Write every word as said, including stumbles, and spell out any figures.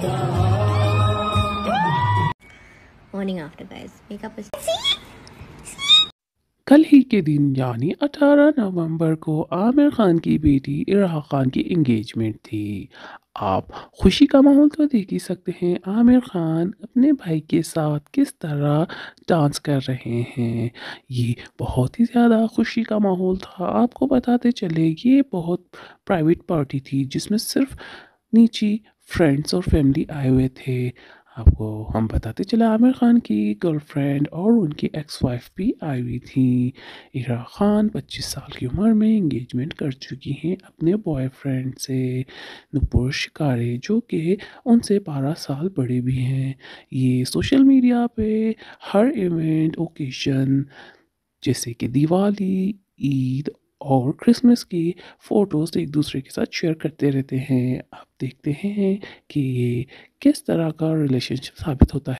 Morning after, guys. Makeup is. कल ही के दिन यानी अठारह नवंबर को आमिर खान की बेटी इरा खान की एंगेजमेंट थी। आप खुशी का माहौल तो देख ही सकते हैं, आमिर खान अपने भाई के साथ किस तरह डांस कर रहे हैं। ये बहुत ही ज़्यादा खुशी का माहौल था। आपको बताते चले, ये बहुत प्राइवेट पार्टी थी जिसमें सिर्फ नीचे फ्रेंड्स और फैमिली आए हुए थे। आपको हम बताते चले, आमिर खान की गर्लफ्रेंड और उनकी एक्स वाइफ भी आई हुई थी। इरा खान पच्चीस साल की उम्र में एंगेजमेंट कर चुकी हैं अपने बॉयफ्रेंड से, नुपुर शिकारे, जो कि उनसे बारह साल बड़े भी हैं। ये सोशल मीडिया पे हर इवेंट ओकेशन जैसे कि दिवाली, ईद और क्रिसमस की फ़ोटोज़ एक दूसरे के साथ शेयर करते रहते हैं। आप देखते हैं कि ये किस तरह का रिलेशनशिप साबित होता है।